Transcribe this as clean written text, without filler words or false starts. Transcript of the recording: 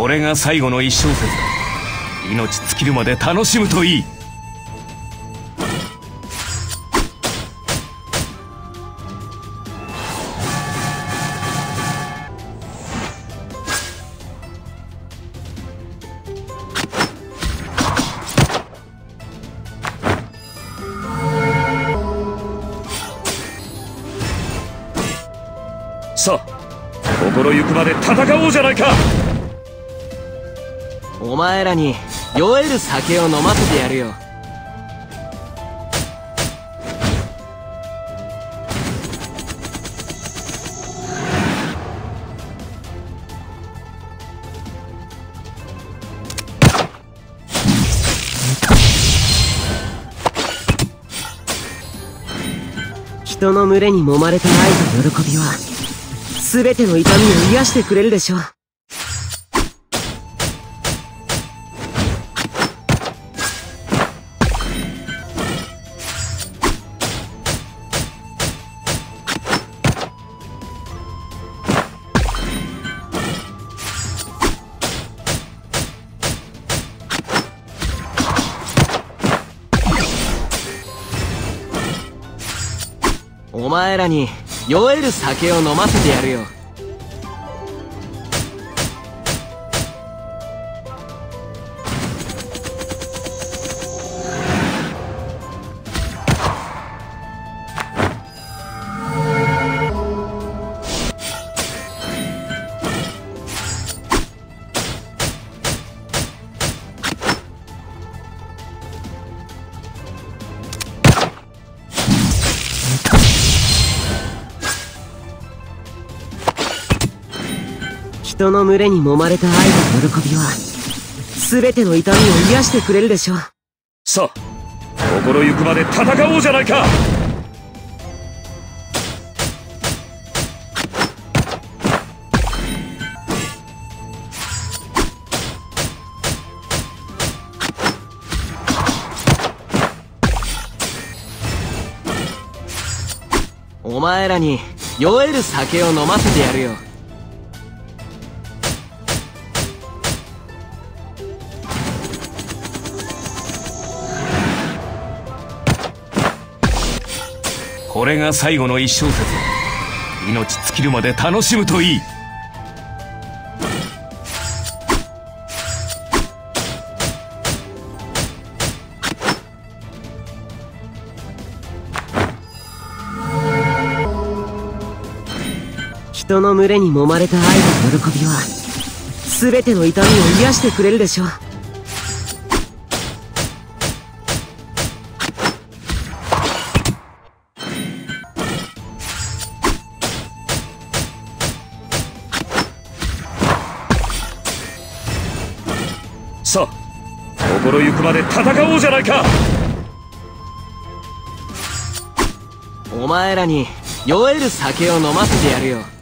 これが最後の一小節だ。命尽きるまで楽しむといい。 さあ、心ゆくまで戦おうじゃないか。 お前らに酔える酒を飲ませてやるよ。人の群れに揉まれた愛と喜びは全ての痛みを癒してくれるでしょう。お前らに酔える酒を飲ませてやるよ。人の群れに揉まれた愛と喜びは全ての痛みを癒してくれるでしょう。 さあ、心ゆくまで戦おうじゃないか。 お前らに酔える酒を飲ませてやるよ。 これが最後の一小節だ。命尽きるまで楽しむといい。 人の群れに揉まれた愛と喜びは全ての痛みを癒してくれるでしょう。 さあ、心ゆくまで戦おうじゃないか。 お前らに酔える酒を飲ませてやるよ。